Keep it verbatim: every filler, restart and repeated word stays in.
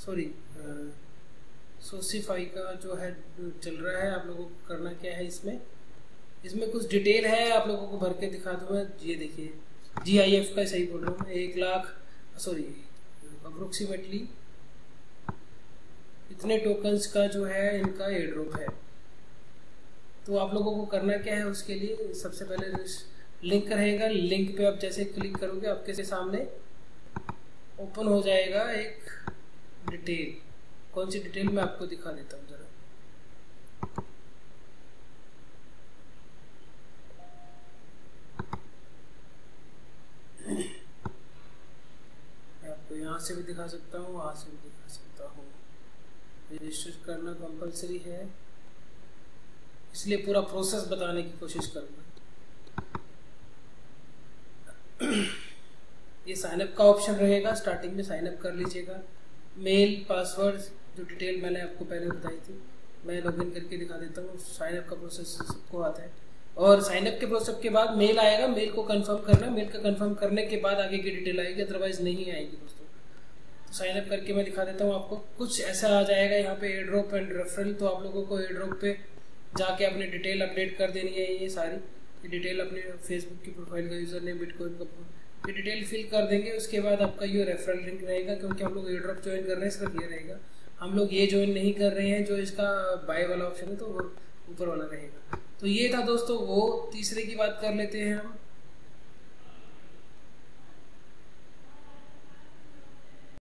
Sorry सोसिफाई का जो है चल रहा है। आप लोगों को करना क्या है, इसमें इसमें कुछ डिटेल है, आप लोगों को भर के दिखा दूँ मैं। ये देखिए जी आई एफ का सही बोल रहा हूँ मैं, एक लाख सॉरी अप्रोक्सीमेटली इतने टोकन्स का जो है इनका एयर ड्रॉप है। तो आप लोगों को करना क्या है, उसके लिए सबसे पहले लिंक रहेगा, लिंक पे आप जैसे क्लिक करोगे आपके सामने ओपन हो जाएगा एक डिटेल। कौन सी डिटेल मैं आपको दिखा देता हूँ जरा। मैं आपको यहाँ से भी दिखा सकता हूँ, वहाँ से भी दिखा सकता हूँ। रजिस्टर करना कंपलसरी है, इसलिए पूरा प्रोसेस बताने की कोशिश करूँगा। ये साइनअप का ऑप्शन रहेगा, स्टार्टिंग में साइनअप कर लीजिएगा। मेल पासवर्ड जो डिटेल मैंने आपको पहले बताई थी, मैं लॉगिन करके दिखा देता हूँ। साइनअप का प्रोसेस सबको आता है, और साइनअप के प्रोसेस के बाद मेल आएगा, मेल को कंफर्म करना, मेल का कंफर्म करने के बाद आगे की डिटेल आएगी, अदरवाइज नहीं आएगी दोस्तों। तो साइनअप करके मैं दिखा देता हूँ आपको। कुछ ऐसा आ जाएगा यहाँ पे एयर ड्रॉप एंड रेफरल। तो आप लोगों को एयर ड्रॉप पे जाके अपनी डिटेल अपडेट कर देनी है। ये सारी डिटेल अपने फेसबुक की प्रोफाइल का यूजर नेम, बिटकॉइन का ये डिटेल फिल कर देंगे। उसके बाद आपका ये रेफरल लिंक रहेगा, क्योंकि हम लोग एयर ड्रॉप ज्वाइन कर रहे हैं, सिर्फ ये रहेगा। हम लोग ये ज्वाइन नहीं कर रहे हैं जो इसका बाय वाला ऑप्शन है, तो वो ऊपर वाला रहेगा। तो ये था दोस्तों वो। तीसरे की बात कर लेते हैं हम।